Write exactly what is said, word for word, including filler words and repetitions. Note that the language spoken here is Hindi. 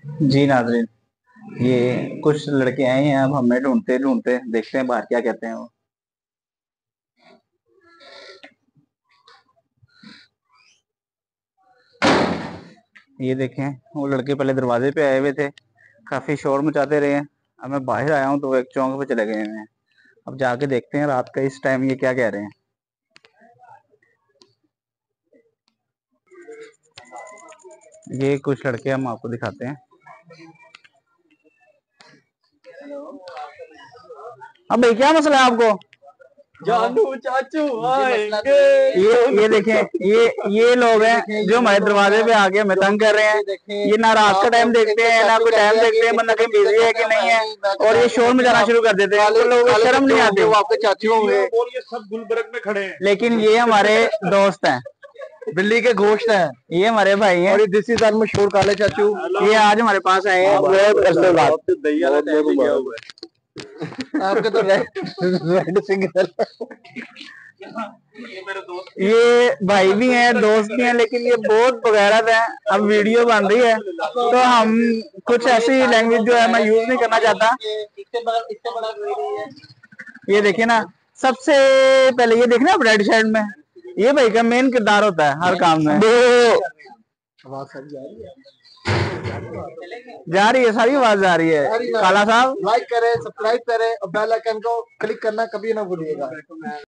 जी नाज़रीन, ये कुछ लड़के आए हैं, अब हमें ढूँढते ढूँढते देखते हैं बाहर क्या कहते हैं वो। ये देखें, वो लड़के पहले दरवाजे पे आए हुए थे, काफी शोर मचाते रहे हैं। अब मैं बाहर आया हूँ तो वो एक चौक पे चले गए हैं। अब जाके देखते हैं रात का इस टाइम ये क्या कह रहे हैं। ये कुछ लड़के हम आपको दिखाते हैं। अब भाई क्या मसला है आपको? जानू चाचू आएंगे। ये ये देखें, ये ये लोग हैं जो हमारे दरवाजे पे आके हमें तंग कर रहे हैं। ये ना रात का टाइम देखते हैं ना कोई टाइम देखते हैं, बंदा कहीं बिजी है कि नहीं है, और ये शोर मचाना शुरू कर देते हैं। तो लोगों को शर्म नहीं आती। वो आपके चाचू होंगे और ये सब गुलबर्ग में खड़े हैं, लेकिन ये हमारे दोस्त हैं, बिल्ली के गोश्त है। ये हमारे भाई हैं, और ये देसी दाल मशहूर काले चाचू, ये आज हमारे पास आए हैं बहुत अरसे बाद। आपके तो रेड सिग्नल। ये भाई भी हैं, दोस्त भी हैं, लेकिन ये बहुत बगैरत है। अब वीडियो बन रही है तो हम कुछ ऐसी लैंग्वेज जो है मैं यूज नहीं करना चाहता। ये देखिए ना, सबसे पहले ये देखना रेड शर्ट में, ये भाई का मेन किरदार होता है हर काम में। जा रही है, सारी आवाज जा रही है। काला साहब लाइक करें, सब्सक्राइब करें और बेल आइकन को क्लिक करना कभी ना भूलिएगा।